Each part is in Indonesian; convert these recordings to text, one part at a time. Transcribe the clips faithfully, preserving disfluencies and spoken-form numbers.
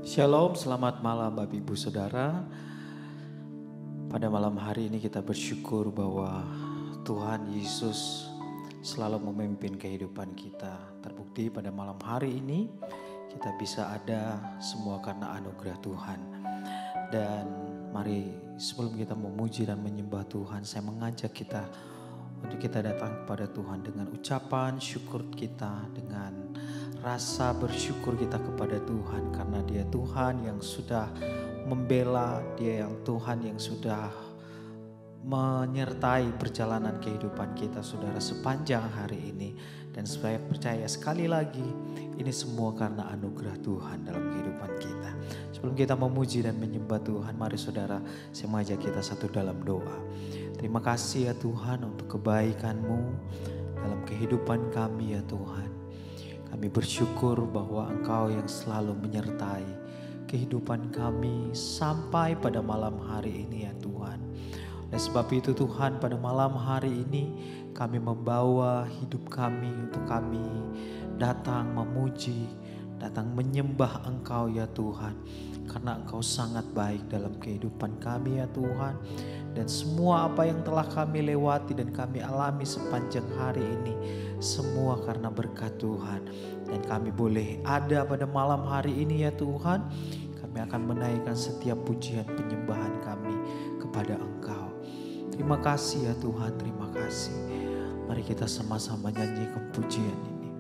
Shalom, selamat malam Bapak Ibu Saudara. Pada malam hari ini kita bersyukur bahwa Tuhan Yesus selalu memimpin kehidupan kita. Terbukti pada malam hari ini kita bisa ada semua karena anugerah Tuhan. Dan mari sebelum kita memuji dan menyembah Tuhan, saya mengajak kita untuk kita datang kepada Tuhan dengan ucapan syukur kita, dengan rasa bersyukur kita kepada Tuhan karena Dia Tuhan yang sudah membela, Dia yang Tuhan yang sudah menyertai perjalanan kehidupan kita saudara sepanjang hari ini. Dan saya percaya sekali lagi ini semua karena anugerah Tuhan dalam kehidupan kita. Sebelum kita memuji dan menyembah Tuhan, mari saudara saya mengajak kita satu dalam doa. Terima kasih ya Tuhan untuk kebaikan-Mu dalam kehidupan kami ya Tuhan. Kami bersyukur bahwa Engkau yang selalu menyertai kehidupan kami sampai pada malam hari ini ya Tuhan. Oleh sebab itu Tuhan, pada malam hari ini kami membawa hidup kami untuk kami datang memuji, datang menyembah Engkau ya Tuhan. Karena Engkau sangat baik dalam kehidupan kami ya Tuhan. Dan semua apa yang telah kami lewati dan kami alami sepanjang hari ini, semua karena berkat Tuhan. Dan kami boleh ada pada malam hari ini ya Tuhan. Kami akan menaikkan setiap pujian penyembahan kami kepada Engkau. Terima kasih ya Tuhan, terima kasih. Mari kita sama-sama nyanyikan pujian ini.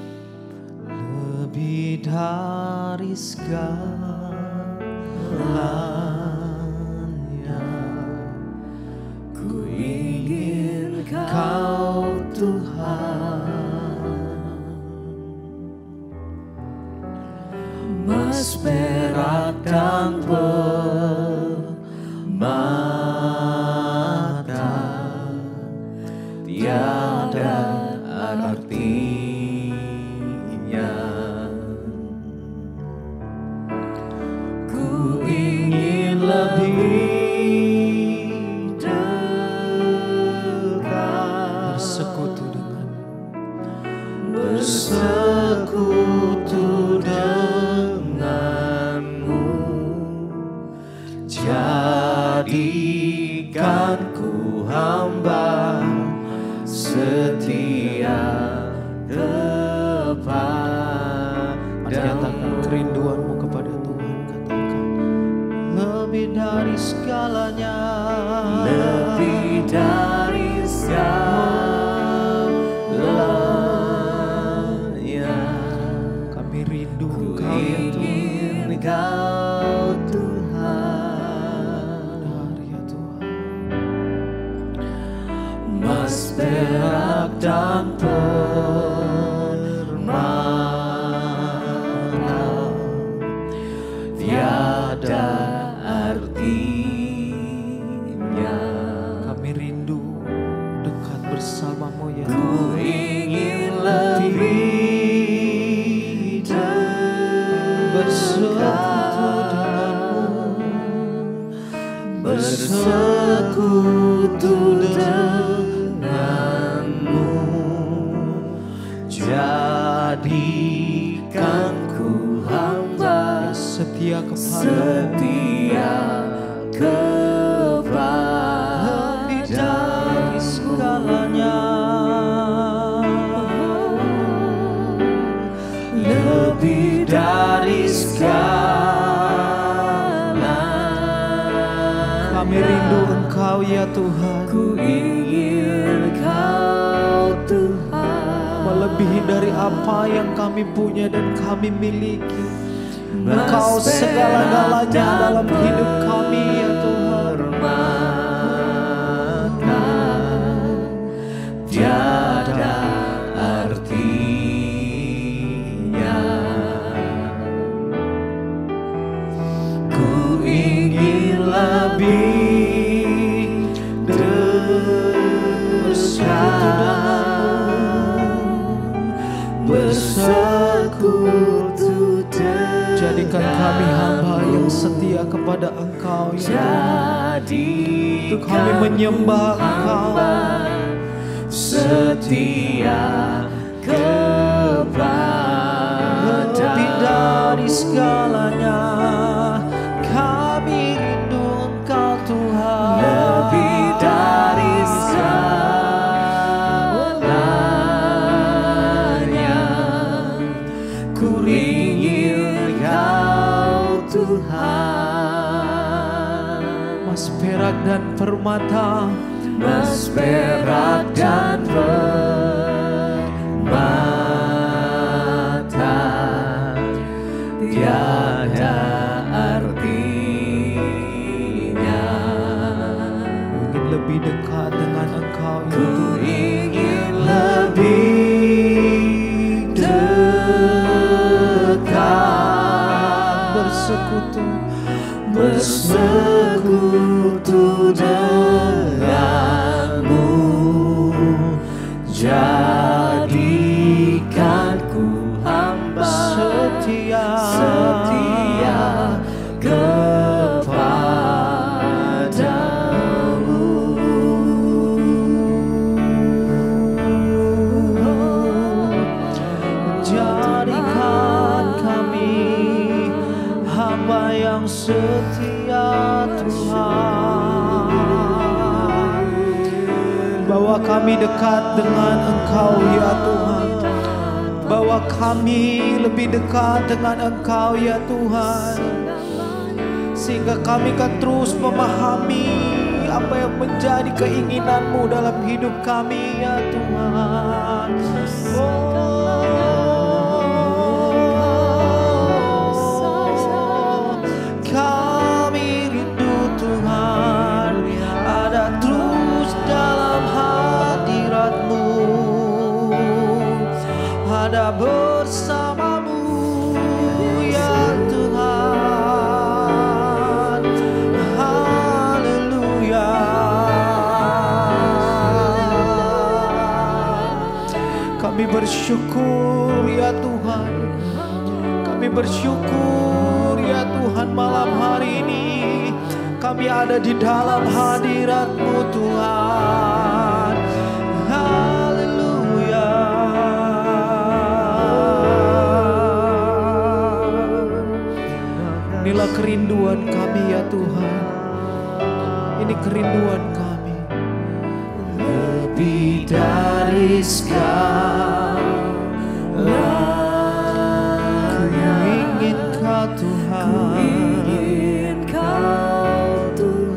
Lebih dari segalanya, ku ingin Kau Tuhan, emas perak dan permata, tiada artinya. Ku ingin lebih dekat, bersekutu dengan bersekutu denganmu. Jadikan ku hamba setia kepadamu. Nyatakan kerinduanmu kepada Tuhan. Katakan lebih dari segalanya, lebih dari segalanya. Kami rindu Engkau ya Tuhan. Engkau Tuhan, ya Tuhan. Emas perak dan permata, tiada artinya. Kami rindu dekat bersama-Mu ya Tuhan. Ku ingin lebih dekat bersekutu denganmu, bersekutu denganmu. Jadikan ku hamba setia kepadamu, setia kepadamu. Lebih dari segalanya, lebih dari segala. Kami rindu Engkau ya Tuhan. Ku ingin Engkau Tuhan, melebihi dari apa yang kami punya dan kami miliki. Engkau segala-galanya dalam hidup kami ya Tuhan. Tiada artinya. Ku ingin lebih dekat, bersekutu denganmu. Jadikan kami hamba yang setia kepada Engkau ya Tuhan. Untuk kami menyembah Engkau, setia kepada lebih dari segalanya. Tuhan. Mas perak dan permata, Mas perak dan permata tiada artinya. ingin lebih dekat dengan Engkau ya Ku Tuhan. ingin lebih dekat, Bersekutu, bersekutu denganmu, jadikan ku hamba setia, setia kepadamu. jadikan kami hamba yang setia Tuhan. Bawa kami dekat dengan Engkau ya Tuhan. Bawa kami lebih dekat dengan Engkau ya Tuhan, sehingga kami kan terus memahami apa yang menjadi keinginan-Mu dalam hidup kami ya Tuhan. Oh, kami rindu Tuhan ada terus dalam hadirat-Mu, ada bersama-Mu ya Tuhan. Haleluya. Kami bersyukur ya Tuhan. Kami bersyukur ya Tuhan, malam hari ini kami ada di dalam hadirat-Mu Tuhan. Haleluya. Inilah kerinduan kami ya Tuhan. Ini kerinduan kami. Lebih dari segala ingin Kau Tuhan. ingin Kau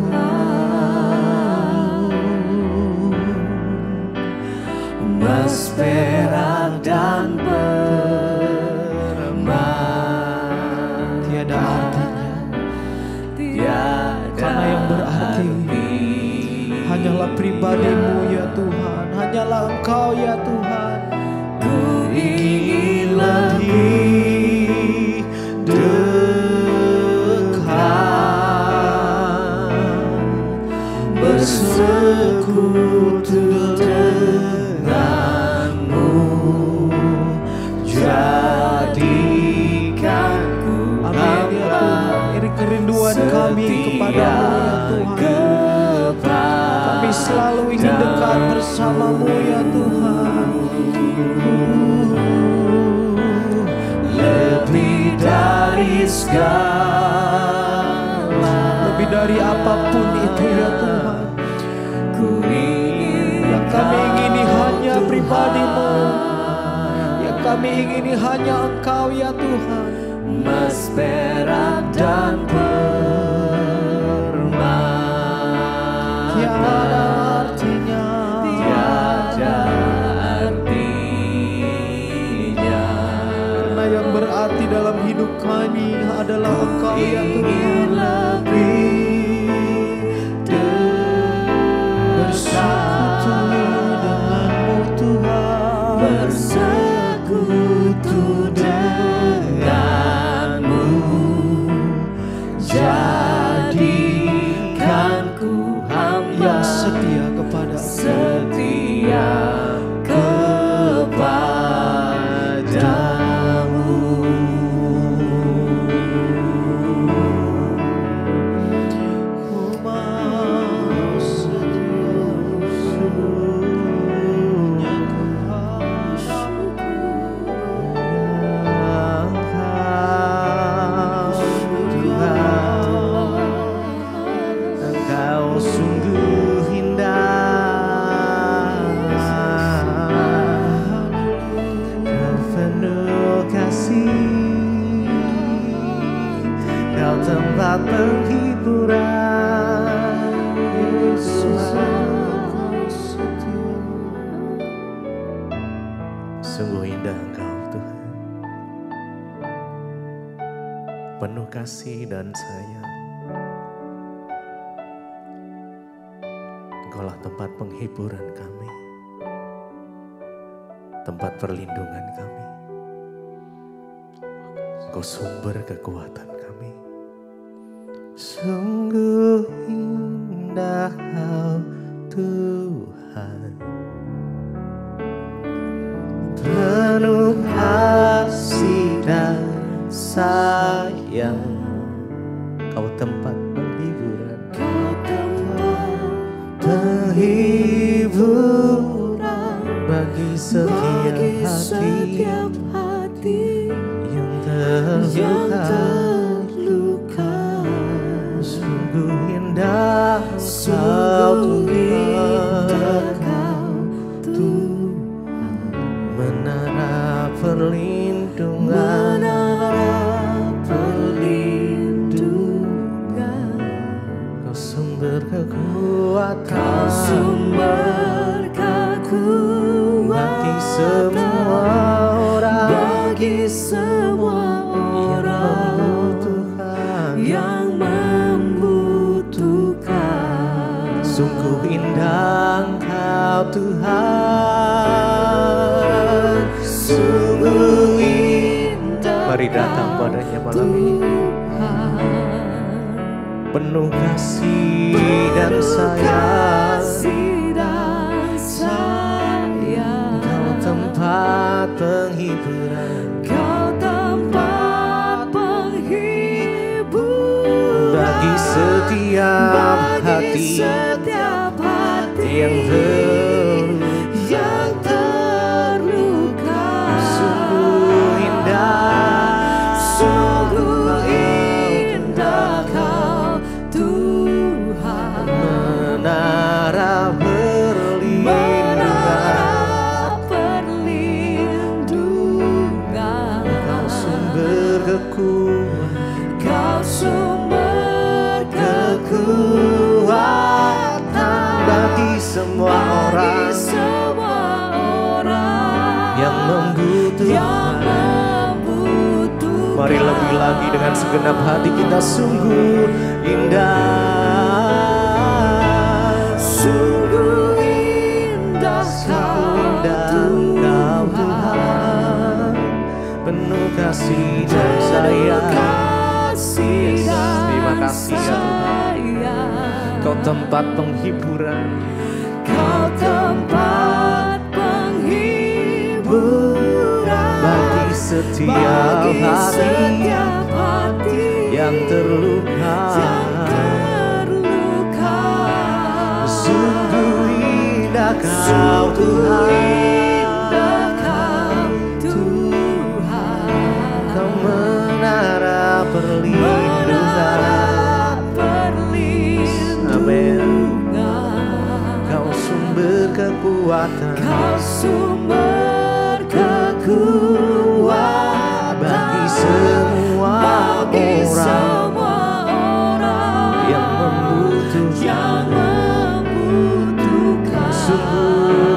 Tuhan. Mas perak dan permata Tiada artinya, tiada karena yang berarti hanyalah pribadi-Mu ya Tuhan. Hanyalah Engkau ya Tuhan. ku ingin lebih dekat, bersekutu denganmu, jadikan ku Amin ya Tuhan. Ini kerinduan kami kepadamu ya Tuhan. Kami selalu ingin dekat bersama-Mu ya Tuhan. lebih dari segala, Lebih dari apapun itu ya Tuhan. ku ingin Yang kami ingini hanya pribadi-Mu. Yang kami ingini hanya Engkau ya Tuhan. Mas perak dan permata Tiada artinya, tiada artinya. karena yang berarti dalam hidup kami adalah Engkau ya Tuhan. Ingin lebih Bersekutu dengan-Mu Tuhan. bersekutu denganmu, jadikan ku hamba Yang setia kepada setia kepadamu. Kau tempat penghiburan, Yesus. Sungguh indah Engkau Tuhan, penuh kasih dan sayang. Engkaulah tempat penghiburan kami, tempat perlindungan kami. Engkau sumber kekuatan kami. Sungguh indah Kau Tuhan, penuh kasih dan sayang. Kau tempat penghiburan, Kau tempat penghiburan bagi setiap hati yang terluka. Sungguh indah Kau Tuhan, menara perlindungan, Kau sumber kekuatan, Kau sumber kekuatan bagi semua orang, bagi semua orang yang membutuhkan. Sungguh indah Engkau Tuhan, sungguh indah. Mari datang padanya malam ini, penuh kasih dan sayang. Kau tempat penghiburan, Kau tempat penghiburan bagi setiap bagi hati setiap hati yang terluka. yang terluka. Sungguh indah, Sungguh indah Kau Tuhan, menara menara perlindungan. perlindungan. Kau sumber kekuatan, Kau sumber kekuatan bagi semua bagi orang semua orang yang membutuhkan. yang membutuhkan. Mari lebih lagi dengan segenap hati kita, sungguh indah, Sungguh indah Kau Kau Tuhan, penuh kasih dan sayang. kasih dan Terima kasih ya Tuhan. sayang. Kau tempat penghiburan, Kau tempat penghiburan bagi setiap bagi hati setiap hati yang terluka. yang terluka. Sungguh indah Kau Sungguh Tuhan, indah Kau Tuhan, Kau menara perlindungan. menara perlindungan. Amin. Kau sumber kekuatan, Kau sumber kekuatan bagi semua bagi orang semua orang yang membutuhkan. yang membutuhkan. Sungguh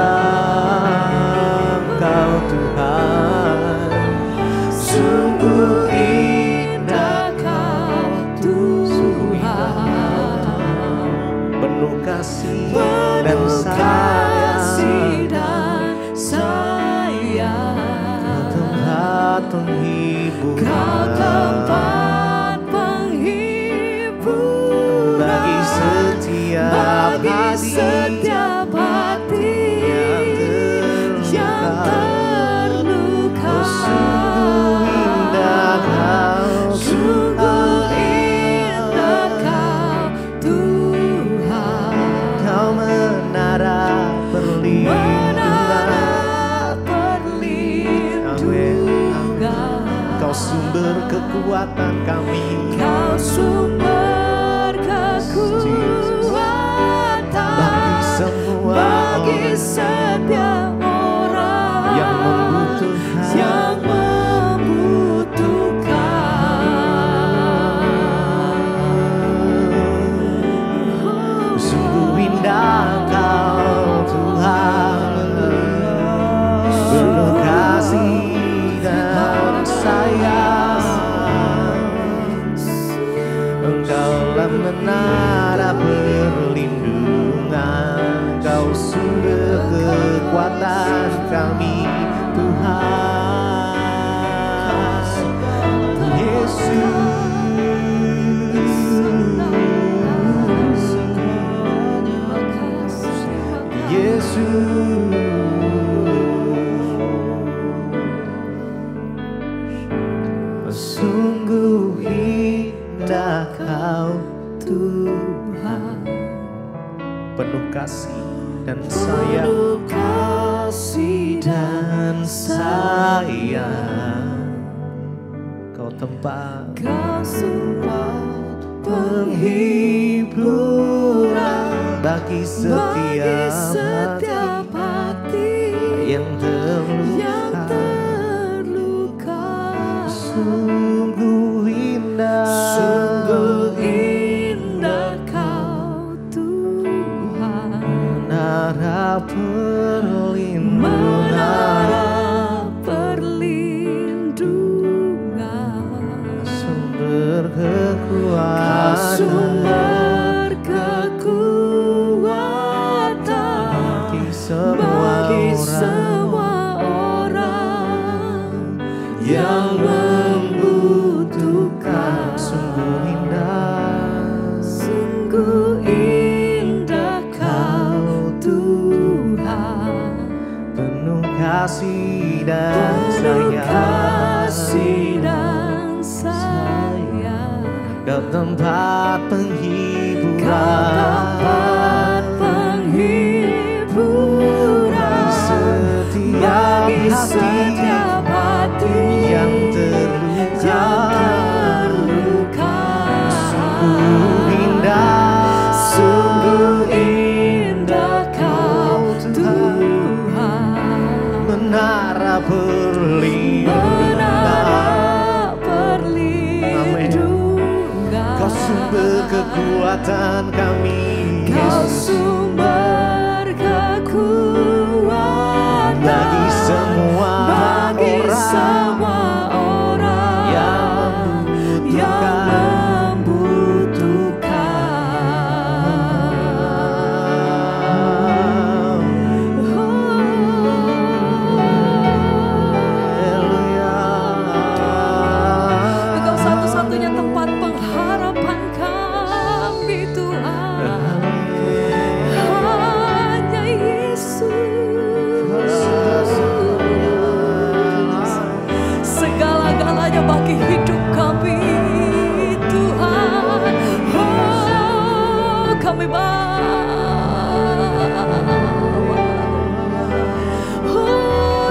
indah Kau Tuhan, Sungguh indah Kau Tuhan, penuh kasih dan penuh kasih sayang. dan sayang. Tempat penghiburan, Kau tempat penghiburan bagi setiap bagi hati setiap hati yang terluka. Oh, sungguh indah Kau Sungguh indah Kau Tuhan, Kau menara perlindungan. menara perlindungan. Kau sumber kekuatan kami, Kau sumber kekuatan bagi semua bagi orang setiap orang yang membutuhkan. yang membutuhkan. Engkaulah menara perlindungan, Engkau sumber kekuatan kami Tuhan. Yesus, Yesus, sungguh indah Kau Tuhan, penuh kasih dan sayang, penuh kasih dan sayang. Kau tempat, Kau sempat penghiburan bagi bagi setiap setiap hati yang yang terluka. terluka. Sungguh indah, Sungguh indah Kau Tuhan, menara perlindungan, menara perlindungan, sumber Kau kekuatan sumber kekuatan bagi semua bagi orang semua orang yang yang membutuhkan. sungguh indah, Sungguh indah Kau Tuhan, penuh kasih dan penuh sayang. kasih dan sayang. Kau tempat Kau penghiburan dapat penghiburan setiap bagi hati setiap hati yang terluka. yang terluka. Sungguh indah, Sungguh indah Kau Tuhan, menara perlindungan, menara perlindungan. Kau sumber kekuatan kami, Kau Yesus, sumber kekuatan bagi semua bagi orang semua orang yang yang membutuhkan. membutuhkan. Engkau satu-satunya tempat pengharapan kami Tuhan. Hanya Yesus, segala-galanya bagi hidup kami Tuhan. Oh, kami bawa, oh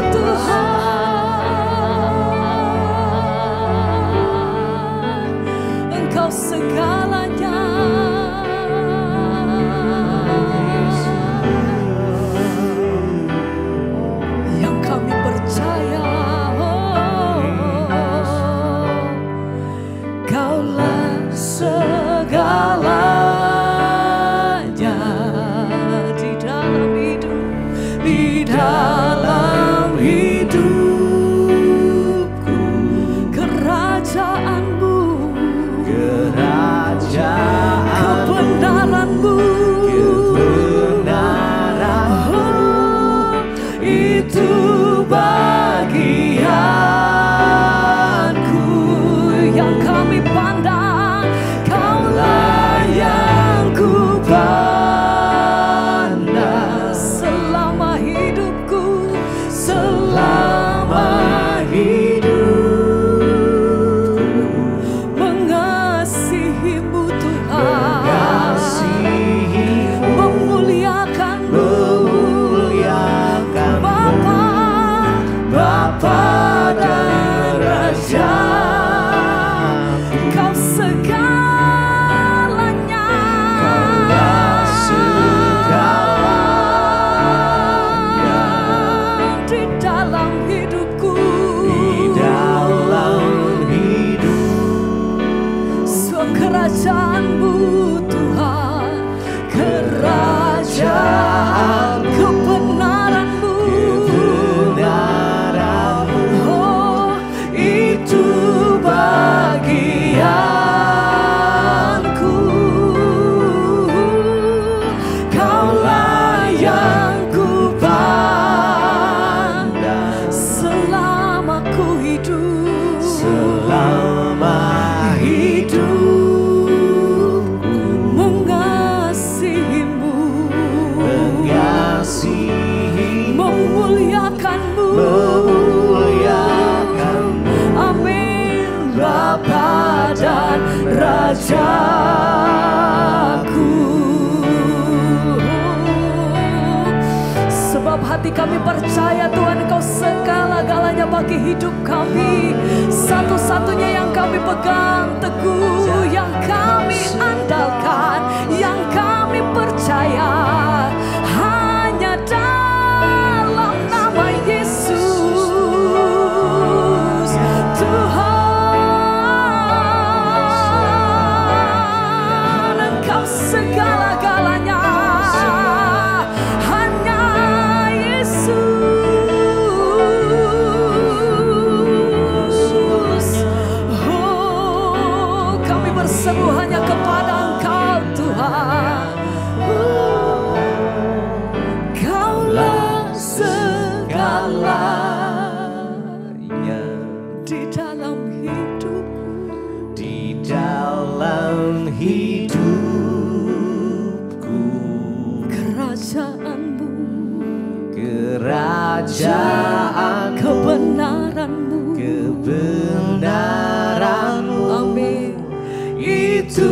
Tuhan, Engkau segalanya. Yang kami percaya, oh, Kaulah segalanya di dalam hidup, di dalam hidupku. Kerajaanmu, Kerajaan kebenaranmu, kebenaran oh, itu bagianku. Yang kami pandang, Kaulah yang ku pandang selama hidupku, selama hidupku. Mengasihimu Tuhan, mengasihimu, memuliakanmu memuliakan Bapa, Bapa dan Raja. Kau segalanya, Kaulah segalanya di dalam hidupku, di dalam hidup. so kerajaanmu Tuhan, kerajaan kebenaranmu, Kebenaranmu oh itu bagianku. Rajaku. Sebab hati kami percaya Tuhan Engkau segala-galanya bagi hidup kami. Satu-satunya yang kami pegang teguh, yang kami andalkan, yang kami percaya hanya dalam nama Yesus Tuhan. Engkau segala-galanya, hanya Yesus. Oh, kami berseru hanya kepada Engkau Tuhan. Kaulah segalanya di dalam hidup, di dalam hidupku. kerajaanmu, Kerajaan kebenaranmu, kebenaranmu, amin, itu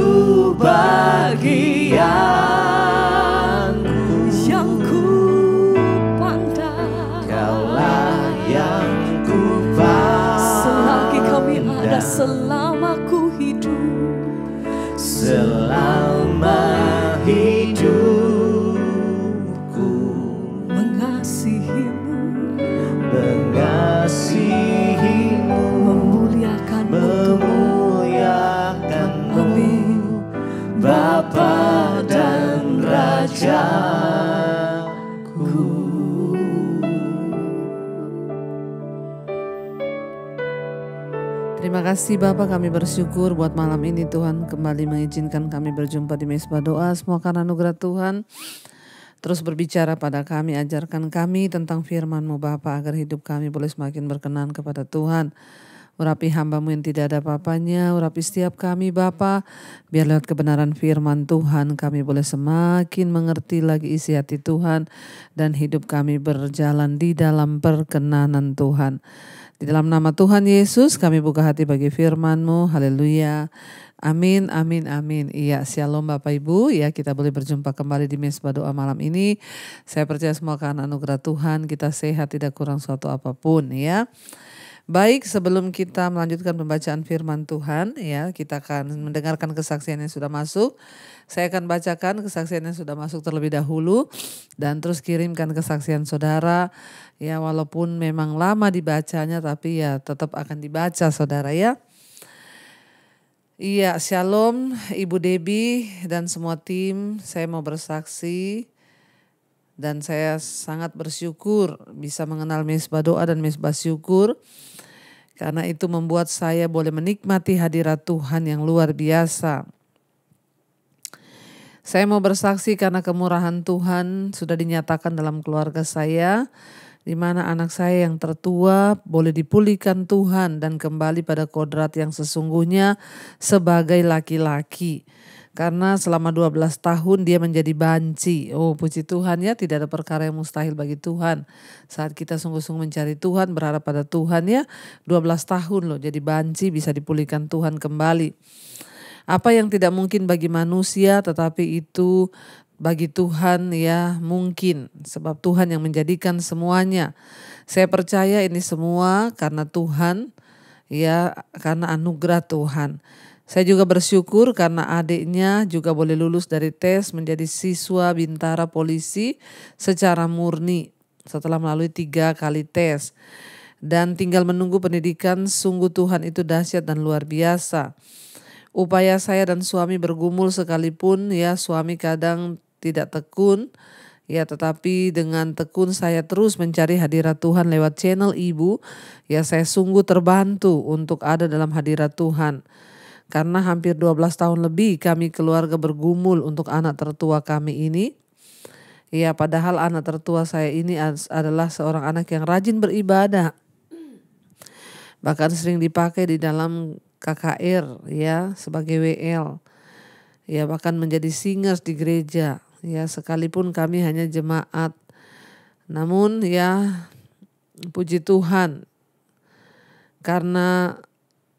bagianku. yang ku pandang. Kaulah yang ku Selagi kami ada, pandang, selama ku hidup, selama hidupku, mengasihimu, mengasihimu, memuliakanmu Tuhan. memuliakanmu, Amin. Bapa dan Rajaku. Terima kasih Bapa, kami bersyukur buat malam ini Tuhan kembali mengizinkan kami berjumpa di Mesbah Doa. Semua karena anugerah Tuhan. Terus berbicara pada kami, ajarkan kami tentang firman-Mu Bapa, agar hidup kami boleh semakin berkenan kepada Tuhan. Urapi hamba-Mu yang tidak ada apa-apanya, urapi setiap kami Bapa, biar lewat kebenaran firman Tuhan kami boleh semakin mengerti lagi isi hati Tuhan, dan hidup kami berjalan di dalam perkenanan Tuhan. Di dalam nama Tuhan Yesus kami buka hati bagi firman-Mu. Haleluya. Amin, amin, amin. Iya, shalom Bapak Ibu. Ya, kita boleh berjumpa kembali di Mesbah Doa malam ini. Saya percaya semua karena anugerah Tuhan kita sehat, tidak kurang suatu apapun ya. Baik, sebelum kita melanjutkan pembacaan firman Tuhan ya, kita akan mendengarkan kesaksian yang sudah masuk. Saya akan bacakan kesaksian yang sudah masuk terlebih dahulu dan terus kirimkan kesaksian saudara. Ya, walaupun memang lama dibacanya tapi ya tetap akan dibaca saudara ya. Iya, shalom Ibu Debbie dan semua tim. Saya mau bersaksi dan saya sangat bersyukur bisa mengenal Mesbah Doa dan Mesbah Syukur. Karena itu membuat saya boleh menikmati hadirat Tuhan yang luar biasa. Saya mau bersaksi karena kemurahan Tuhan sudah dinyatakan dalam keluarga saya, di mana anak saya yang tertua boleh dipulihkan Tuhan dan kembali pada kodrat yang sesungguhnya sebagai laki-laki. Karena selama dua belas tahun dia menjadi banci. Oh, puji Tuhan ya, tidak ada perkara yang mustahil bagi Tuhan. Saat kita sungguh-sungguh mencari Tuhan, berharap pada Tuhan ya, dua belas tahun loh jadi banci bisa dipulihkan Tuhan kembali. Apa yang tidak mungkin bagi manusia tetapi itu bagi Tuhan ya mungkin. Sebab Tuhan yang menjadikan semuanya. Saya percaya ini semua karena Tuhan ya, karena anugerah Tuhan. Saya juga bersyukur karena adiknya juga boleh lulus dari tes menjadi siswa bintara polisi secara murni setelah melalui tiga kali tes. Dan tinggal menunggu pendidikan. Sungguh Tuhan itu dahsyat dan luar biasa. Upaya saya dan suami bergumul sekalipun ya, suami kadang tidak tekun ya, tetapi dengan tekun saya terus mencari hadirat Tuhan lewat channel ibu ya. Saya sungguh terbantu untuk ada dalam hadirat Tuhan. Karena hampir dua belas tahun lebih kami keluarga bergumul untuk anak tertua kami ini. Ya, padahal anak tertua saya ini adalah seorang anak yang rajin beribadah. Bahkan sering dipakai di dalam K K R ya sebagai W L. Ya, bahkan menjadi singers di gereja. Ya, sekalipun kami hanya jemaat. Namun ya puji Tuhan. Karena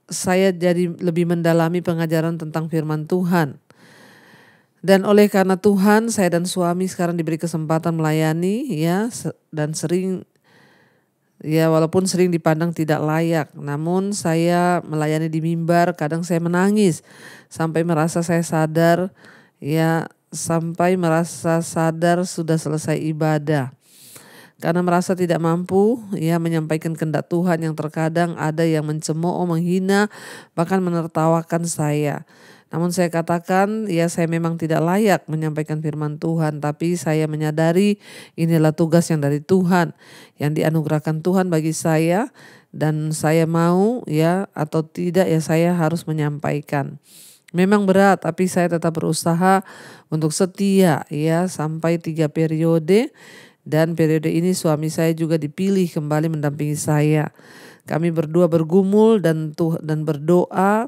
saya jadi lebih mendalami pengajaran tentang firman Tuhan. Dan oleh karena Tuhan, saya dan suami sekarang diberi kesempatan melayani ya, dan sering ya walaupun sering dipandang tidak layak, namun saya melayani di mimbar, kadang saya menangis sampai merasa saya sadar ya, sampai merasa sadar sudah selesai ibadah. Karena merasa tidak mampu ya menyampaikan kehendak Tuhan yang terkadang ada yang mencemooh, menghina, bahkan menertawakan saya. Namun saya katakan ya saya memang tidak layak menyampaikan firman Tuhan, tapi saya menyadari inilah tugas yang dari Tuhan, yang dianugerahkan Tuhan bagi saya, dan saya mau ya atau tidak ya saya harus menyampaikan. Memang berat, tapi saya tetap berusaha untuk setia ya sampai tiga periode, dan periode ini suami saya juga dipilih kembali mendampingi saya. Kami berdua bergumul dan tuh dan berdoa.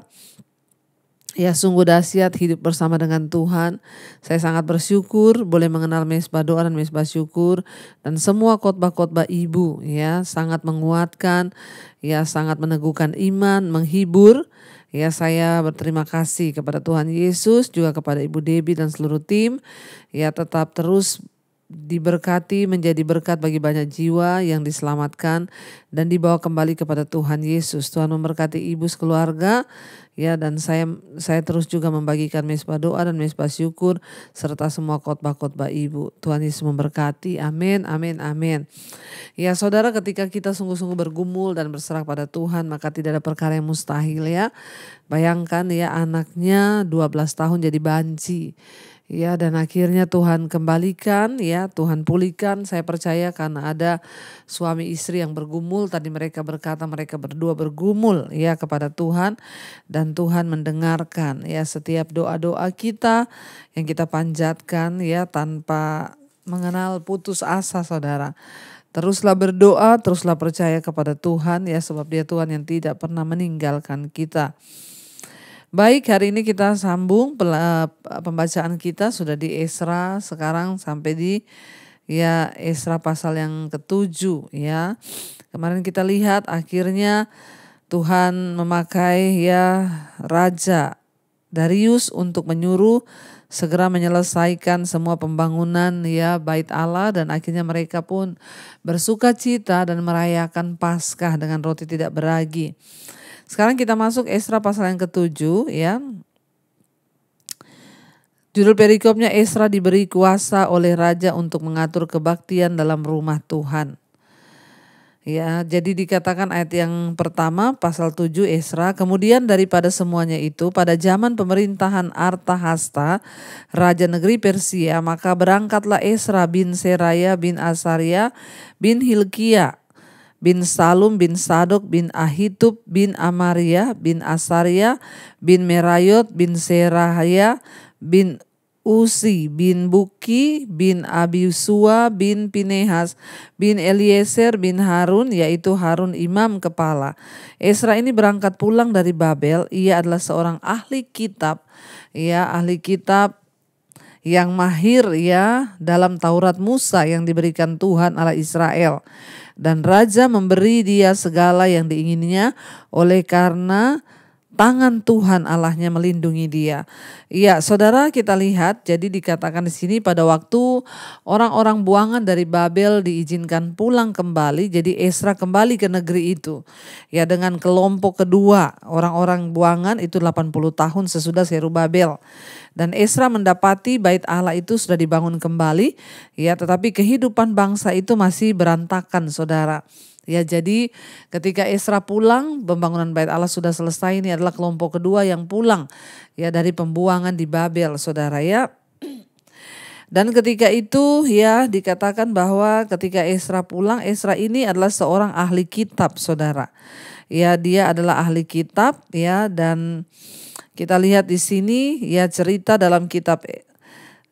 Ya sungguh dahsyat hidup bersama dengan Tuhan. Saya sangat bersyukur boleh mengenal mesbah doa dan mesbah syukur, dan semua khotbah-khotbah ibu ya sangat menguatkan, ya sangat meneguhkan iman, menghibur. Ya saya berterima kasih kepada Tuhan Yesus, juga kepada Ibu Debbie dan seluruh tim. Ya tetap terus diberkati, menjadi berkat bagi banyak jiwa yang diselamatkan dan dibawa kembali kepada Tuhan Yesus. Tuhan memberkati ibu sekeluarga ya, dan saya saya terus juga membagikan mesbah doa dan mesbah syukur serta semua khotbah-khotbah ibu. Tuhan Yesus memberkati. Amin, amin, amin. Ya saudara, ketika kita sungguh-sungguh bergumul dan berserah pada Tuhan, maka tidak ada perkara yang mustahil ya. Bayangkan ya, anaknya dua belas tahun jadi banci. Ya, dan akhirnya Tuhan kembalikan ya, Tuhan pulihkan. Saya percaya karena ada suami istri yang bergumul. Tadi mereka berkata mereka berdua bergumul ya kepada Tuhan, dan Tuhan mendengarkan ya setiap doa-doa kita yang kita panjatkan ya tanpa mengenal putus asa saudara. Teruslah berdoa, teruslah percaya kepada Tuhan ya, sebab Dia Tuhan yang tidak pernah meninggalkan kita. Baik, hari ini kita sambung pembacaan kita sudah di Esra sekarang sampai di ya Esra pasal yang ketujuh ya. Kemarin kita lihat akhirnya Tuhan memakai ya Raja Darius untuk menyuruh segera menyelesaikan semua pembangunan ya bait Allah, dan akhirnya mereka pun bersukacita dan merayakan Paskah dengan roti tidak beragi. Sekarang kita masuk Esra pasal yang ketujuh ya. Judul perikopnya, Esra diberi kuasa oleh raja untuk mengatur kebaktian dalam rumah Tuhan. Ya, jadi dikatakan ayat yang pertama pasal tujuh Esra, kemudian daripada semuanya itu pada zaman pemerintahan Artahasta raja negeri Persia, maka berangkatlah Esra bin Seraya bin Asaria bin Hilkia bin Salum bin Sadok bin Ahitub bin Amaria bin Asaria bin Merayot bin Serahaya bin Uzi bin Buki bin Abiusua bin Pinehas bin Eliezer bin Harun, yaitu Harun imam kepala. Esra ini berangkat pulang dari Babel. Ia adalah seorang ahli kitab, ya ahli kitab yang mahir ya dalam Taurat Musa yang diberikan Tuhan Allah Israel. Dan raja memberi dia segala yang diingininya oleh karena tangan Tuhan Allahnya melindungi dia. Iya, saudara, kita lihat jadi dikatakan di sini pada waktu orang-orang buangan dari Babel diizinkan pulang kembali, jadi Esra kembali ke negeri itu. Ya, dengan kelompok kedua, orang-orang buangan itu delapan puluh tahun sesudah Zerubabel. Dan Esra mendapati bait Allah itu sudah dibangun kembali, ya, tetapi kehidupan bangsa itu masih berantakan, saudara. Ya, jadi ketika Esra pulang, pembangunan bait Allah sudah selesai. Ini adalah kelompok kedua yang pulang ya dari pembuangan di Babel, saudara ya. Dan ketika itu ya dikatakan bahwa ketika Esra pulang, Esra ini adalah seorang ahli kitab, saudara. Ya, dia adalah ahli kitab ya, dan kita lihat di sini ya cerita dalam kitab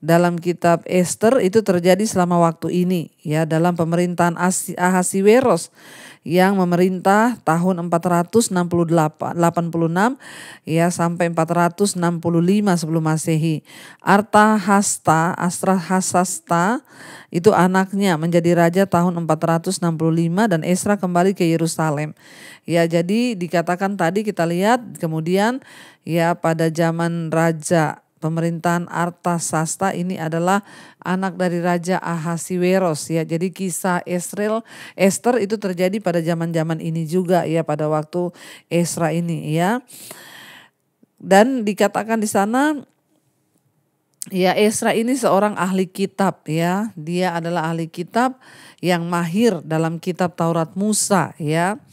dalam kitab Ester itu terjadi selama waktu ini ya, dalam pemerintahan Ahasiweros yang memerintah tahun empat ratus enam puluh delapan, delapan puluh enam ya sampai empat ratus enam puluh lima sebelum Masehi. Artahasta, Astrahasasta itu anaknya menjadi raja tahun empat ratus enam puluh lima dan Esra kembali ke Yerusalem. Ya, jadi dikatakan tadi kita lihat kemudian ya pada zaman raja pemerintahan Artasasta ini adalah anak dari Raja Ahasiweros ya. Jadi kisah Esrel, Ester itu terjadi pada zaman-zaman ini juga ya, pada waktu Esra ini ya. Dan dikatakan di sana ya Esra ini seorang ahli kitab ya. Dia adalah ahli kitab yang mahir dalam kitab Taurat Musa ya.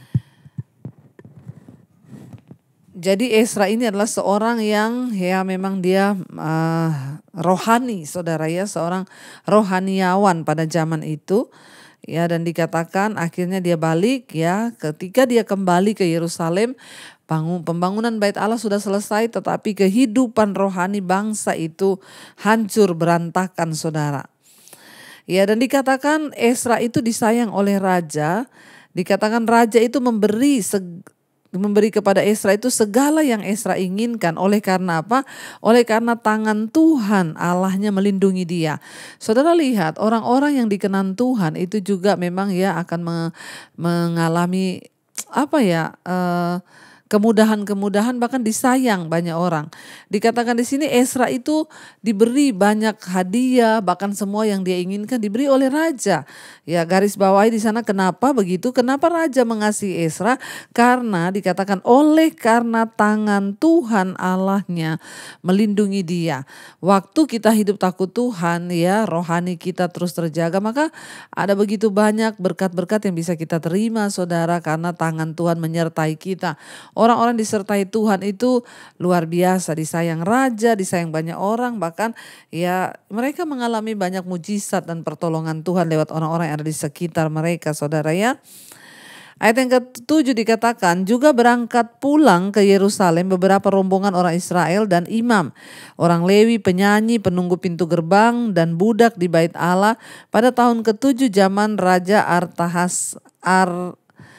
Jadi Esra ini adalah seorang yang ya memang dia uh, rohani, saudara ya, seorang rohaniawan pada zaman itu ya, dan dikatakan akhirnya dia balik ya, ketika dia kembali ke Yerusalem, bangun, pembangunan Bait Allah sudah selesai, tetapi kehidupan rohani bangsa itu hancur berantakan, saudara. Ya, dan dikatakan Esra itu disayang oleh raja, dikatakan raja itu memberi seg- memberi kepada Esra itu segala yang Esra inginkan. Oleh karena apa? Oleh karena tangan Tuhan Allahnya melindungi dia. Saudara lihat, orang-orang yang dikenan Tuhan itu juga memang ya akan me- mengalami apa ya uh, kemudahan-kemudahan, bahkan disayang banyak orang. Dikatakan di sini Esra itu diberi banyak hadiah, bahkan semua yang dia inginkan diberi oleh raja. Ya, garis bawahi di sana kenapa begitu? Kenapa raja mengasihi Esra? Karena dikatakan oleh karena tangan Tuhan Allahnya melindungi dia. Waktu kita hidup takut Tuhan ya, rohani kita terus terjaga, maka ada begitu banyak berkat-berkat yang bisa kita terima, saudara, karena tangan Tuhan menyertai kita. Orang-orang disertai Tuhan itu luar biasa, disayang raja, disayang banyak orang, bahkan ya mereka mengalami banyak mujizat dan pertolongan Tuhan lewat orang-orang yang ada di sekitar mereka, saudara ya. Ayat yang ketujuh dikatakan juga berangkat pulang ke Yerusalem beberapa rombongan orang Israel dan imam, orang Lewi, penyanyi, penunggu pintu gerbang dan budak di Bait Allah pada tahun ketujuh zaman Raja Artahas, Ar,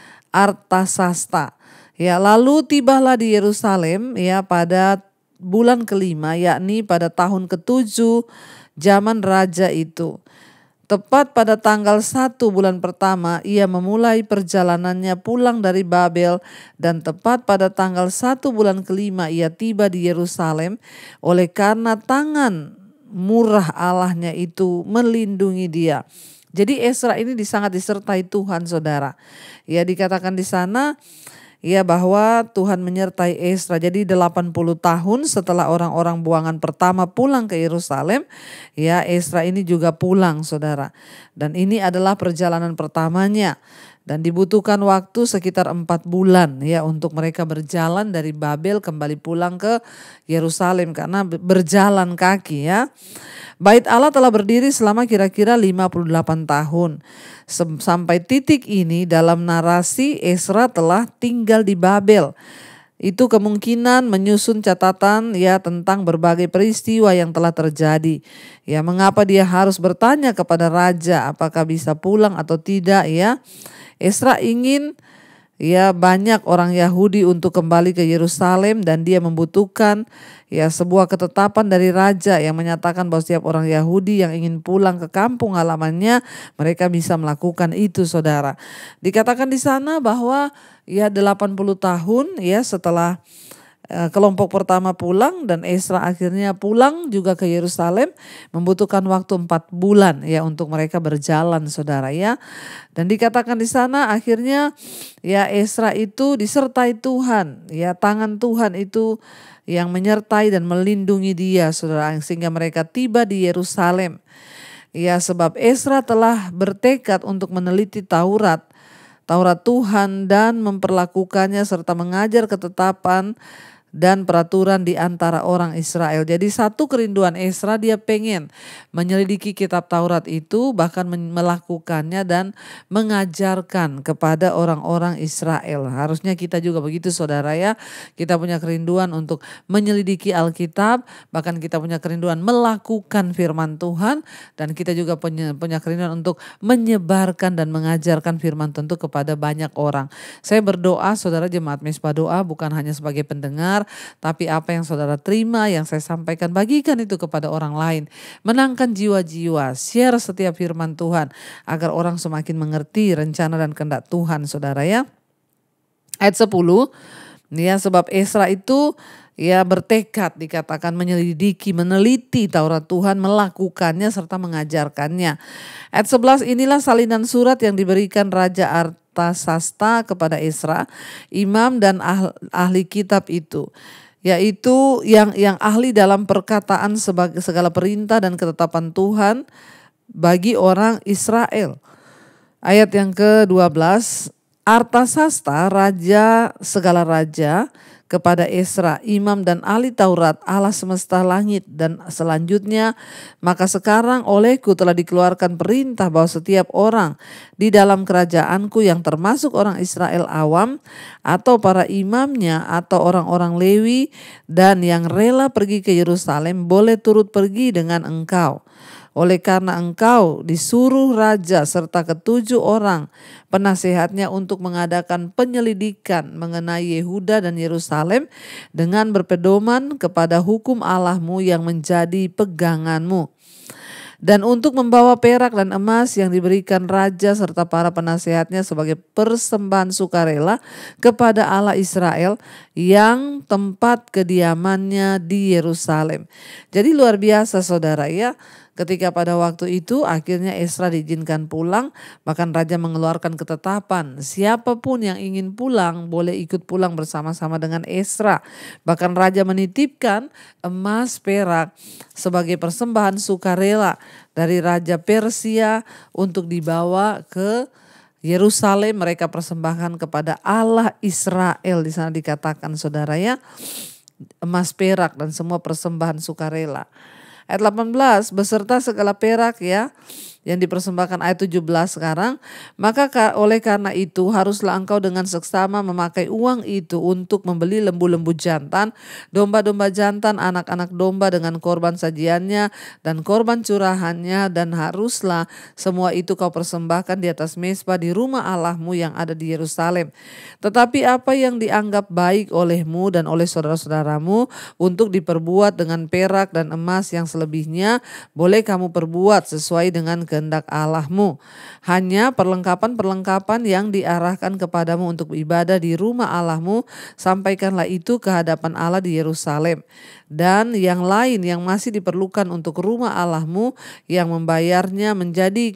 Artasasta. Ya, lalu tibalah di Yerusalem ya pada bulan kelima, yakni pada tahun ketujuh zaman raja itu. Tepat pada tanggal satu bulan pertama ia memulai perjalanannya pulang dari Babel, dan tepat pada tanggal satu bulan kelima ia tiba di Yerusalem oleh karena tangan murah Allahnya itu melindungi dia. Jadi Esra ini sangat disertai Tuhan, saudara. Ya, dikatakan di sana ya bahwa Tuhan menyertai Esra. Jadi delapan puluh tahun setelah orang-orang buangan pertama pulang ke Yerusalem, ya Esra ini juga pulang, saudara. Dan ini adalah perjalanan pertamanya. Dan dibutuhkan waktu sekitar empat bulan ya untuk mereka berjalan dari Babel kembali pulang ke Yerusalem karena berjalan kaki ya. Bait Allah telah berdiri selama kira-kira lima puluh delapan tahun. Sampai titik ini dalam narasi Esra telah tinggal di Babel. Itu kemungkinan menyusun catatan ya tentang berbagai peristiwa yang telah terjadi. Ya, mengapa dia harus bertanya kepada raja apakah bisa pulang atau tidak ya. Esra ingin ya banyak orang Yahudi untuk kembali ke Yerusalem, dan dia membutuhkan ya sebuah ketetapan dari raja yang menyatakan bahwa setiap orang Yahudi yang ingin pulang ke kampung halamannya mereka bisa melakukan itu, saudara. Dikatakan di sana bahwa ya delapan puluh tahun ya setelah kelompok pertama pulang dan Esra akhirnya pulang juga ke Yerusalem, membutuhkan waktu empat bulan ya untuk mereka berjalan, saudara ya. Dan dikatakan di sana akhirnya ya Esra itu disertai Tuhan, ya tangan Tuhan itu yang menyertai dan melindungi dia, saudara, sehingga mereka tiba di Yerusalem. Ya, sebab Esra telah bertekad untuk meneliti Taurat, Taurat Tuhan dan memperlakukannya serta mengajar ketetapan dan peraturan di antara orang Israel. Jadi satu kerinduan Ezra, dia pengen menyelidiki kitab Taurat itu, bahkan melakukannya dan mengajarkan kepada orang-orang Israel. Harusnya kita juga begitu saudara ya. Kita punya kerinduan untuk menyelidiki Alkitab, bahkan kita punya kerinduan melakukan firman Tuhan, dan kita juga punya, punya kerinduan untuk menyebarkan dan mengajarkan firman tentu kepada banyak orang. Saya berdoa saudara jemaat Mezbah Doa bukan hanya sebagai pendengar, tapi apa yang saudara terima, yang saya sampaikan, bagikan itu kepada orang lain. Menangkan jiwa-jiwa, share setiap firman Tuhan agar orang semakin mengerti rencana dan kehendak Tuhan saudara ya. Ayat sepuluh, ya sebab Ezra itu ya bertekad dikatakan menyelidiki, meneliti Taurat Tuhan, melakukannya serta mengajarkannya. Ayat sebelas, inilah salinan surat yang diberikan Raja Artasasta kepada Ezra, imam dan ahli, ahli kitab itu, yaitu yang yang ahli dalam perkataan sebagai segala perintah dan ketetapan Tuhan bagi orang Israel. Ayat yang ke dua belas, Artasasta raja segala raja kepada Ezra, imam dan ahli Taurat Allah semesta langit dan selanjutnya, maka sekarang olehku telah dikeluarkan perintah bahwa setiap orang di dalam kerajaanku yang termasuk orang Israel awam atau para imamnya atau orang-orang Lewi dan yang rela pergi ke Yerusalem boleh turut pergi dengan engkau. Oleh karena engkau disuruh raja serta ketujuh orang penasehatnya untuk mengadakan penyelidikan mengenai Yehuda dan Yerusalem dengan berpedoman kepada hukum Allahmu yang menjadi peganganmu. Dan untuk membawa perak dan emas yang diberikan raja serta para penasehatnya sebagai persembahan sukarela kepada Allah Israel yang tempat kediamannya di Yerusalem. Jadi luar biasa saudara ya. Ketika pada waktu itu akhirnya Ezra diizinkan pulang, bahkan raja mengeluarkan ketetapan siapapun yang ingin pulang boleh ikut pulang bersama-sama dengan Ezra. Bahkan raja menitipkan emas perak sebagai persembahan sukarela dari Raja Persia untuk dibawa ke Yerusalem. Mereka persembahkan kepada Allah Israel. Di sana dikatakan saudara ya, emas perak dan semua persembahan sukarela. Ayat delapan belas, beserta segala perak ya yang dipersembahkan. Ayat tujuh belas sekarang, maka oleh karena itu haruslah engkau dengan seksama memakai uang itu untuk membeli lembu-lembu jantan, domba-domba jantan, anak-anak domba dengan korban sajiannya dan korban curahannya, dan haruslah semua itu kau persembahkan di atas mezbah di rumah Allahmu yang ada di Yerusalem. Tetapi apa yang dianggap baik olehmu dan oleh saudara-saudaramu untuk diperbuat dengan perak dan emas yang selebihnya boleh kamu perbuat sesuai dengan kehendak Allahmu. Hanya perlengkapan-perlengkapan yang diarahkan kepadamu untuk ibadah di rumah Allahmu, sampaikanlah itu ke hadapan Allah di Yerusalem. Dan yang lain yang masih diperlukan untuk rumah Allahmu yang membayarnya menjadi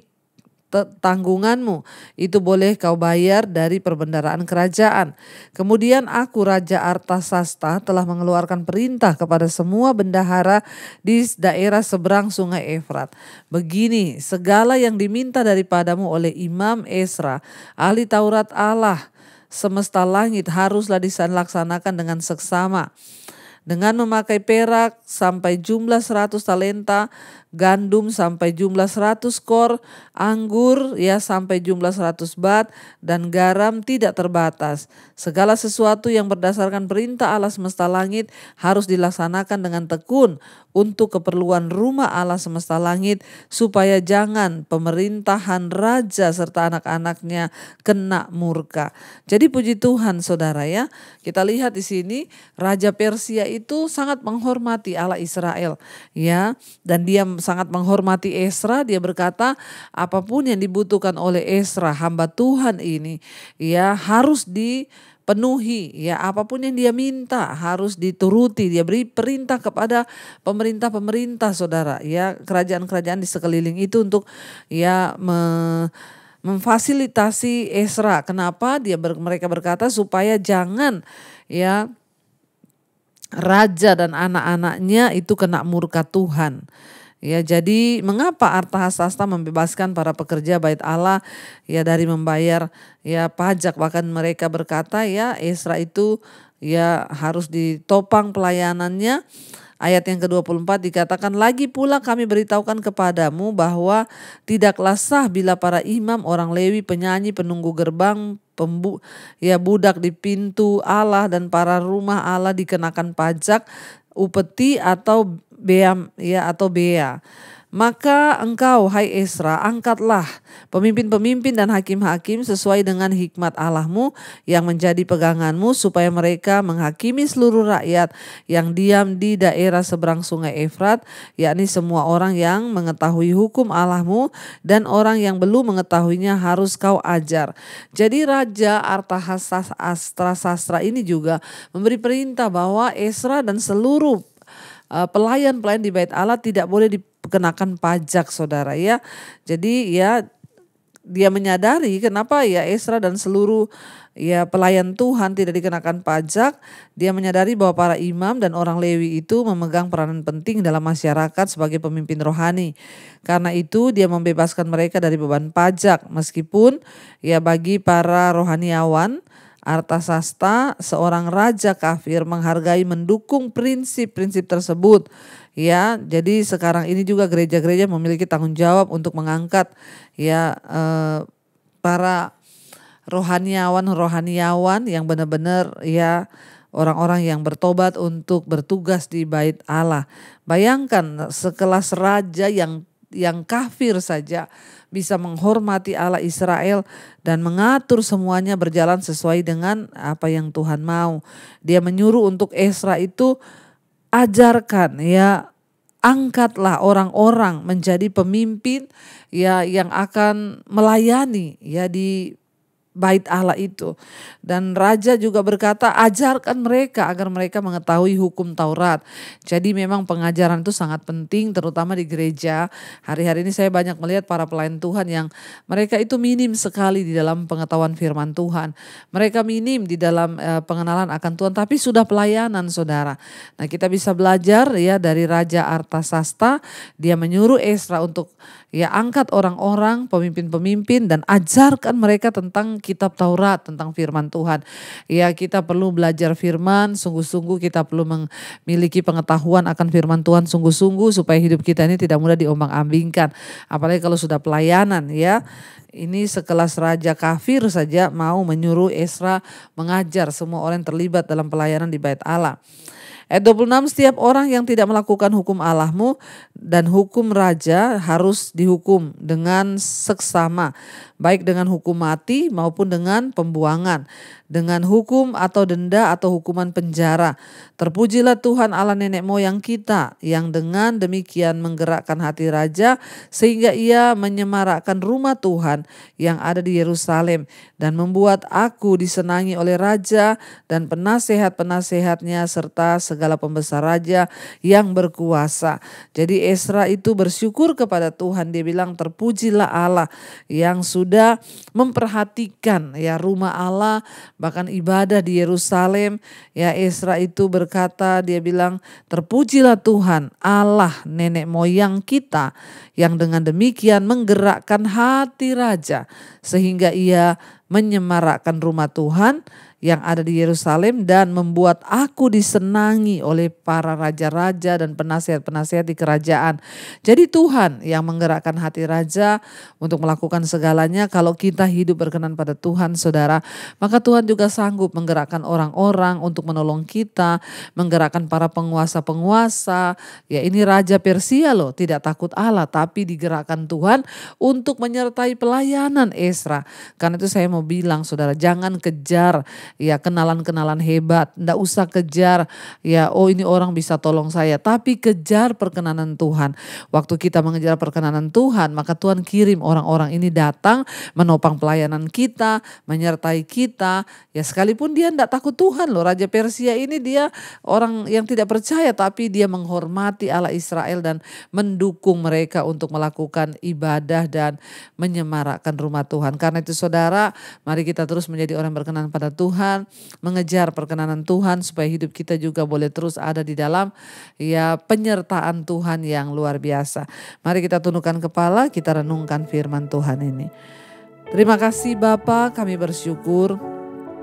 tanggunganmu, itu boleh kau bayar dari perbendaraan kerajaan. Kemudian aku Raja Artasasta telah mengeluarkan perintah kepada semua bendahara di daerah seberang sungai Efrat. Begini, segala yang diminta daripadamu oleh Imam Ezra, ahli Taurat Allah semesta langit, haruslah dilaksanakan dengan seksama. Dengan memakai perak sampai jumlah seratus talenta, gandum sampai jumlah seratus kor, anggur ya sampai jumlah seratus bat, dan garam tidak terbatas. Segala sesuatu yang berdasarkan perintah Allah semesta langit harus dilaksanakan dengan tekun untuk keperluan rumah Allah semesta langit, supaya jangan pemerintahan raja serta anak-anaknya kena murka. Jadi puji Tuhan saudara ya, kita lihat di sini Raja Persia itu sangat menghormati Allah Israel ya, dan dia sangat menghormati Ezra. Dia berkata apapun yang dibutuhkan oleh Ezra hamba Tuhan ini ya harus dipenuhi ya, apapun yang dia minta harus dituruti. Dia beri perintah kepada pemerintah-pemerintah saudara ya, kerajaan-kerajaan di sekeliling itu untuk ya me memfasilitasi Ezra. Kenapa? Dia ber, mereka berkata supaya jangan ya raja dan anak-anaknya itu kena murka Tuhan. Ya, jadi mengapa Artasasta membebaskan para pekerja bait Allah ya dari membayar ya pajak? Bahkan mereka berkata ya Ezra itu ya harus ditopang pelayanannya. Ayat yang ke dua puluh empat dikatakan, lagi pula kami beritahukan kepadamu bahwa tidaklah sah bila para imam, orang Lewi, penyanyi, penunggu gerbang, pembu, ya budak di pintu Allah dan para rumah Allah dikenakan pajak, upeti atau bea, ya atau bea. Maka engkau, hai Esra, angkatlah pemimpin-pemimpin dan hakim-hakim sesuai dengan hikmat Allahmu yang menjadi peganganmu, supaya mereka menghakimi seluruh rakyat yang diam di daerah seberang sungai Efrat, yakni semua orang yang mengetahui hukum Allahmu dan orang yang belum mengetahuinya harus kau ajar. Jadi Raja Artasastra ini juga memberi perintah bahwa Esra dan seluruh uh, pelayan-pelayan di bait Allah tidak boleh di kenakan pajak, saudara ya. Jadi ya dia menyadari kenapa ya Esra dan seluruh ya pelayan Tuhan tidak dikenakan pajak. Dia menyadari bahwa para imam dan orang Lewi itu memegang peranan penting dalam masyarakat sebagai pemimpin rohani. Karena itu dia membebaskan mereka dari beban pajak, meskipun ya bagi para rohaniawan Artasasta, seorang raja kafir, menghargai mendukung prinsip-prinsip tersebut. Ya, jadi sekarang ini juga gereja-gereja memiliki tanggung jawab untuk mengangkat ya eh, para rohaniawan-rohaniawan yang benar-benar ya orang-orang yang bertobat untuk bertugas di bait Allah. Bayangkan sekelas raja yang yang kafir saja bisa menghormati Allah Israel dan mengatur semuanya berjalan sesuai dengan apa yang Tuhan mau. Dia menyuruh untuk Esra itu, ajarkan ya, angkatlah orang-orang menjadi pemimpin ya yang akan melayani ya di bait Allah itu. Dan raja juga berkata, ajarkan mereka agar mereka mengetahui hukum Taurat. Jadi memang pengajaran itu sangat penting, terutama di gereja. Hari-hari ini saya banyak melihat para pelayan Tuhan yang mereka itu minim sekali di dalam pengetahuan firman Tuhan. Mereka minim di dalam uh, pengenalan akan Tuhan, tapi sudah pelayanan, saudara. Nah, kita bisa belajar ya dari Raja Artasasta. Dia menyuruh Esra untuk ya angkat orang-orang, pemimpin-pemimpin, dan ajarkan mereka tentang kitab Taurat, tentang firman Tuhan. Ya, kita perlu belajar firman, sungguh-sungguh kita perlu memiliki pengetahuan akan firman Tuhan sungguh-sungguh supaya hidup kita ini tidak mudah diombang-ambingkan. Apalagi kalau sudah pelayanan ya. Ini sekelas raja kafir saja mau menyuruh Esra mengajar semua orang yang terlibat dalam pelayanan di bait Allah. Ayat dua puluh enam, setiap orang yang tidak melakukan hukum Allahmu dan hukum raja harus dihukum dengan seksama, baik dengan hukum mati maupun dengan pembuangan, dengan hukum atau denda atau hukuman penjara. Terpujilah Tuhan Allah nenek moyang kita yang dengan demikian menggerakkan hati raja sehingga ia menyemarakkan rumah Tuhan yang ada di Yerusalem dan membuat aku disenangi oleh raja dan penasehat-penasehatnya serta segala pembesar raja yang berkuasa. Jadi Esra itu bersyukur kepada Tuhan. Dia bilang, terpujilah Allah yang sudah memperhatikan ya rumah Allah, bahkan ibadah di Yerusalem. Ya, Esra itu berkata, dia bilang, terpujilah Tuhan Allah nenek moyang kita yang dengan demikian menggerakkan hati raja sehingga ia menyemarakkan rumah Tuhan yang ada di Yerusalem dan membuat aku disenangi oleh para raja-raja dan penasihat-penasihat di kerajaan. Jadi Tuhan yang menggerakkan hati raja untuk melakukan segalanya. Kalau kita hidup berkenan pada Tuhan, saudara, maka Tuhan juga sanggup menggerakkan orang-orang untuk menolong kita, menggerakkan para penguasa-penguasa. Ya, ini Raja Persia loh, tidak takut Allah, tapi digerakkan Tuhan untuk menyertai pelayanan Esra. Karena itu saya mau bilang, saudara, jangan kejar ya kenalan-kenalan hebat, ndak usah kejar ya oh ini orang bisa tolong saya, tapi kejar perkenanan Tuhan. Waktu kita mengejar perkenanan Tuhan, maka Tuhan kirim orang-orang ini datang menopang pelayanan kita, menyertai kita. Ya, sekalipun dia ndak takut Tuhan loh. Raja Persia ini dia orang yang tidak percaya, tapi dia menghormati Allah Israel dan mendukung mereka untuk melakukan ibadah dan menyemarakkan rumah Tuhan. Karena itu saudara, mari kita terus menjadi orang berkenan pada Tuhan, mengejar perkenanan Tuhan supaya hidup kita juga boleh terus ada di dalam ya penyertaan Tuhan yang luar biasa. Mari kita tundukkan kepala, kita renungkan firman Tuhan ini. Terima kasih Bapa, kami bersyukur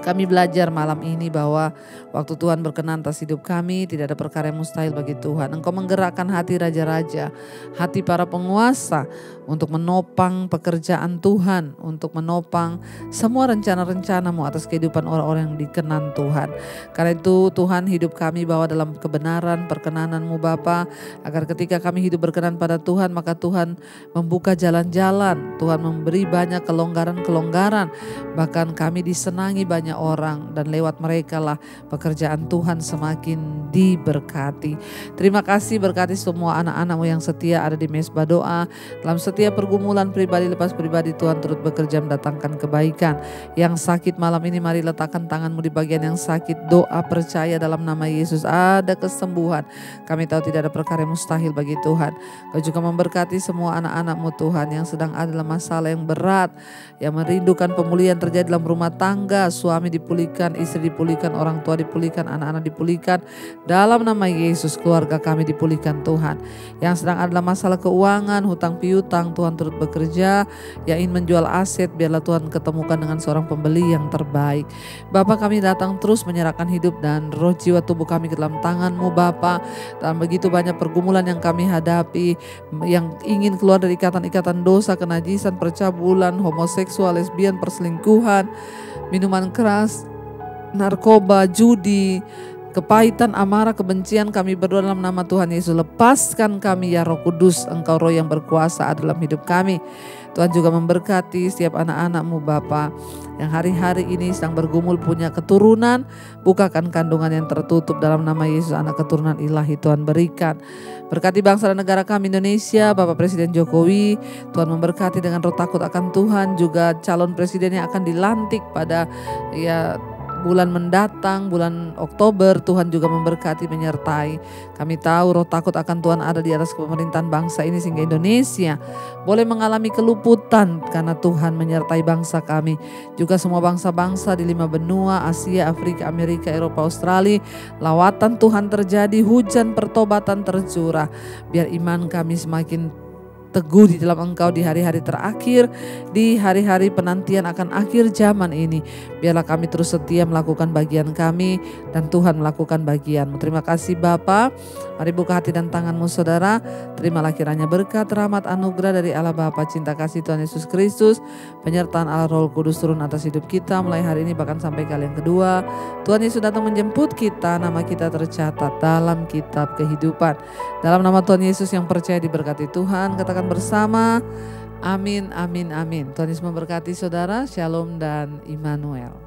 Kami belajar malam ini bahwa waktu Tuhan berkenan atas hidup kami, tidak ada perkara yang mustahil bagi Tuhan. Engkau menggerakkan hati raja-raja, hati para penguasa untuk menopang pekerjaan Tuhan, untuk menopang semua rencana-rencana-Mu atas kehidupan orang-orang yang dikenan Tuhan. Karena itu Tuhan, hidup kami bawa dalam kebenaran, perkenanan-Mu Bapa, agar ketika kami hidup berkenan pada Tuhan, maka Tuhan membuka jalan-jalan, Tuhan memberi banyak kelonggaran-kelonggaran, bahkan kami disenangi banyak orang, dan lewat mereka lah pekerjaan Tuhan semakin diberkati. Terima kasih, berkati semua anak-anak-Mu yang setia ada di mesbah doa. Dalam setiap pergumulan pribadi lepas pribadi, Tuhan turut bekerja mendatangkan kebaikan. Yang sakit malam ini, mari letakkan tangan-Mu di bagian yang sakit. Doa percaya dalam nama Yesus ada kesembuhan. Kami tahu tidak ada perkara yang mustahil bagi Tuhan. Kau juga memberkati semua anak-anak-Mu Tuhan yang sedang ada dalam masalah yang berat, yang merindukan pemulihan terjadi dalam rumah tangga. Suami dipulihkan, istri dipulihkan, orang tua dipulihkan, anak-anak dipulihkan. Dalam nama Yesus, keluarga kami dipulihkan Tuhan. Yang sedang ada dalam masalah keuangan, hutang piutang, Tuhan turut bekerja. Yang ingin menjual aset, biarlah Tuhan ketemukan dengan seorang pembeli yang terbaik. Bapa, kami datang terus menyerahkan hidup dan roh jiwa tubuh kami ke dalam tangan-Mu Bapa. Dalam begitu banyak pergumulan yang kami hadapi, yang ingin keluar dari ikatan-ikatan dosa, kenajisan, percabulan, homoseksual, lesbian, perselingkuhan, minuman keras, narkoba, judi, kepahitan, amarah, kebencian, kami berdoa dalam nama Tuhan Yesus. Lepaskan kami ya Roh Kudus, Engkau Roh yang berkuasa dalam hidup kami. Tuhan juga memberkati setiap anak-anak-Mu Bapa yang hari-hari ini sedang bergumul punya keturunan. Bukakan kandungan yang tertutup dalam nama Yesus, anak keturunan ilahi Tuhan berikan. Berkati bangsa dan negara kami Indonesia, Bapak Presiden Jokowi. Tuhan memberkati dengan roh takut akan Tuhan. Juga calon presiden yang akan dilantik pada ya bulan mendatang, bulan Oktober, Tuhan juga memberkati, menyertai. Kami tahu roh takut akan Tuhan ada di atas pemerintahan bangsa ini, sehingga Indonesia boleh mengalami keluputan karena Tuhan menyertai bangsa kami. Juga semua bangsa-bangsa di lima benua, Asia, Afrika, Amerika, Eropa, Australia, lawatan Tuhan terjadi, hujan pertobatan tercurah. Biar iman kami semakin teguh di dalam Engkau di hari-hari terakhir, di hari-hari penantian akan akhir zaman ini. Biarlah kami terus setia melakukan bagian kami dan Tuhan melakukan bagian-Mu. Terima kasih Bapa. Mari buka hati dan tangan-Mu saudara. Terimalah kiranya berkat, rahmat, anugerah dari Allah Bapa, cinta kasih Tuhan Yesus Kristus, penyertaan Allah Roh Kudus turun atas hidup kita mulai hari ini bahkan sampai kali yang kedua. Tuhan Yesus datang menjemput kita, nama kita tercatat dalam kitab kehidupan. Dalam nama Tuhan Yesus yang percaya diberkati Tuhan, katakan bersama, amin, amin, amin. Tuhan Yesus memberkati saudara, shalom dan Immanuel.